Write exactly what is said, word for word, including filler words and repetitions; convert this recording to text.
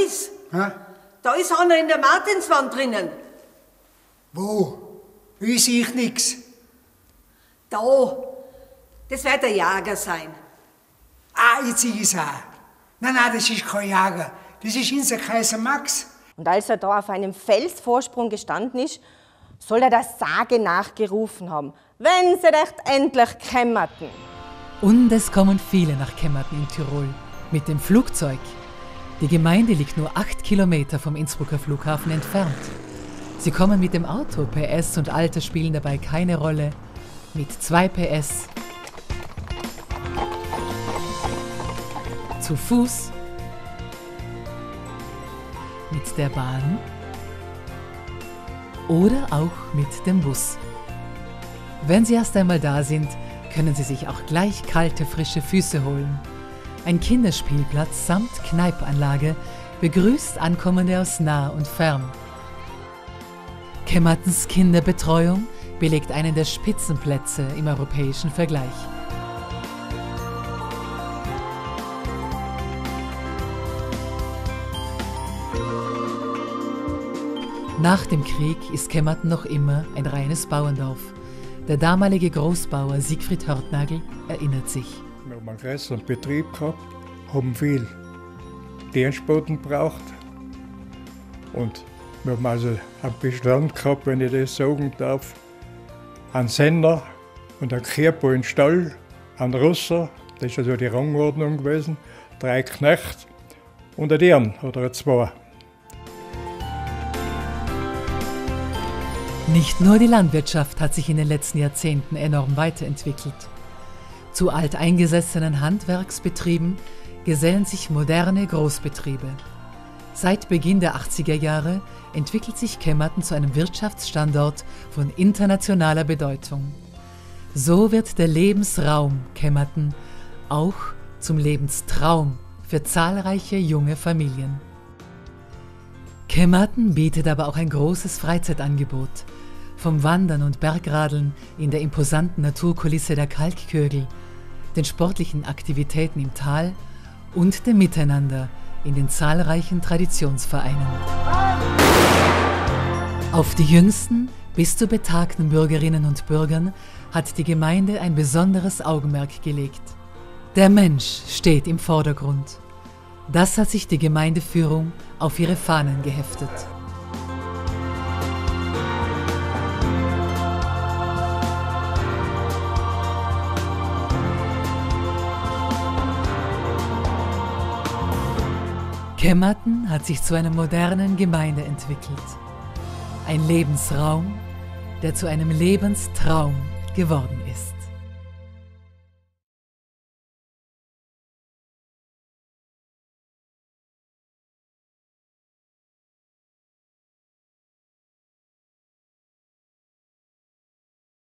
Fries, Hä? da ist einer in der Martinswand drinnen. Wo? Ich sehe nix. Da. Das wird der Jager sein. Ah, jetzt sehe ich's auch. Nein, nein, das ist kein Jager. Das ist unser Kaiser Max. Und als er da auf einem Felsvorsprung gestanden ist, soll er der Sage nachgerufen haben, wenn sie recht endlich kämmerten. Und es kommen viele nach Kemmerten in Tirol. Mit dem Flugzeug. Die Gemeinde liegt nur acht Kilometer vom Innsbrucker Flughafen entfernt. Sie kommen mit dem Auto, P S und Alter spielen dabei keine Rolle. Mit zwei P S. Zu Fuß. Mit der Bahn. Oder auch mit dem Bus. Wenn Sie erst einmal da sind, können Sie sich auch gleich kalte, frische Füße holen. Ein Kinderspielplatz samt Kneipanlage begrüßt Ankommende aus nah und fern. Kemmertens Kinderbetreuung belegt einen der Spitzenplätze im europäischen Vergleich. Nach dem Krieg ist Kemmerten noch immer ein reines Bauerndorf. Der damalige Großbauer Siegfried Hörtnagel erinnert sich. Wir haben einen größeren Betrieb gehabt, haben viel Dienstboten gebraucht und wir haben also einen Bestand gehabt, wenn ich das sagen darf, einen Sender und einen Kehrboy im Stall, einen Russer, das ist also die Rangordnung gewesen, drei Knechte und ein Dirn oder zwei. Nicht nur die Landwirtschaft hat sich in den letzten Jahrzehnten enorm weiterentwickelt. Zu alteingesessenen Handwerksbetrieben gesellen sich moderne Großbetriebe. Seit Beginn der achtziger Jahre entwickelt sich Kemmerten zu einem Wirtschaftsstandort von internationaler Bedeutung. So wird der Lebensraum Kemmerten auch zum Lebenstraum für zahlreiche junge Familien. Kemmerten bietet aber auch ein großes Freizeitangebot. Vom Wandern und Bergradeln in der imposanten Naturkulisse der Kalkkögel, den sportlichen Aktivitäten im Tal und dem Miteinander in den zahlreichen Traditionsvereinen. Auf die jüngsten bis zu betagten Bürgerinnen und Bürgern hat die Gemeinde ein besonderes Augenmerk gelegt. Der Mensch steht im Vordergrund. Das hat sich die Gemeindeführung auf ihre Fahnen geheftet. Kemmerten hat sich zu einer modernen Gemeinde entwickelt. Ein Lebensraum, der zu einem Lebenstraum geworden ist.